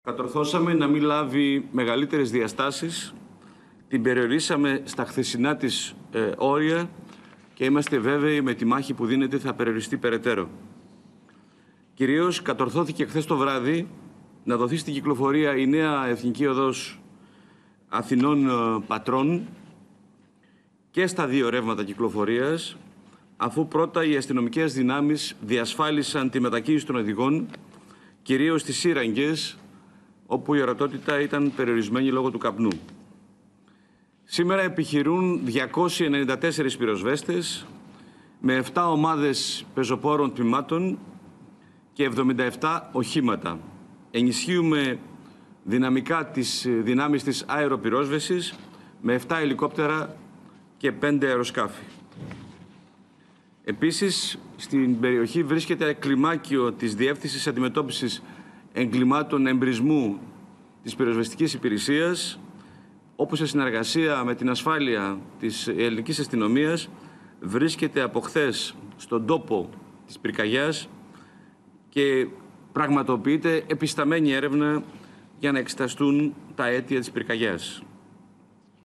Κατορθώσαμε να μην λάβει μεγαλύτερες διαστάσεις, την περιορίσαμε στα χθεσινά της όρια και είμαστε βέβαιοι με τη μάχη που δίνεται θα περιοριστεί περαιτέρω. Κυρίως κατορθώθηκε χθες το βράδυ να δοθεί στην κυκλοφορία η νέα Εθνική Οδός Αθηνών Πατρών και στα δύο ρεύματα κυκλοφορίας, αφού πρώτα οι αστυνομικές δυνάμεις διασφάλισαν τη μετακίνηση των οδηγών, κυρίως στις σύραγγες, όπου η ορατότητα ήταν περιορισμένη λόγω του καπνού. Σήμερα επιχειρούν 294 πυροσβέστες με 7 ομάδες πεζοπόρων τμήματων και 77 οχήματα. Ενισχύουμε δυναμικά τις δυνάμεις της αεροπυρόσβεσης με 7 ελικόπτερα και 5 αεροσκάφη. Επίσης, στην περιοχή βρίσκεται κλιμάκιο της Διεύθυνσης Αντιμετώπισης Εγκλημάτων Εμπρισμού της Πυροσβεστικής Υπηρεσίας, όπου σε συνεργασία με την ασφάλεια της ελληνικής αστυνομίας βρίσκεται από χθες στον τόπο της πυρκαγιάς και πραγματοποιείται επισταμένη έρευνα για να εξεταστούν τα αίτια της πυρκαγιάς.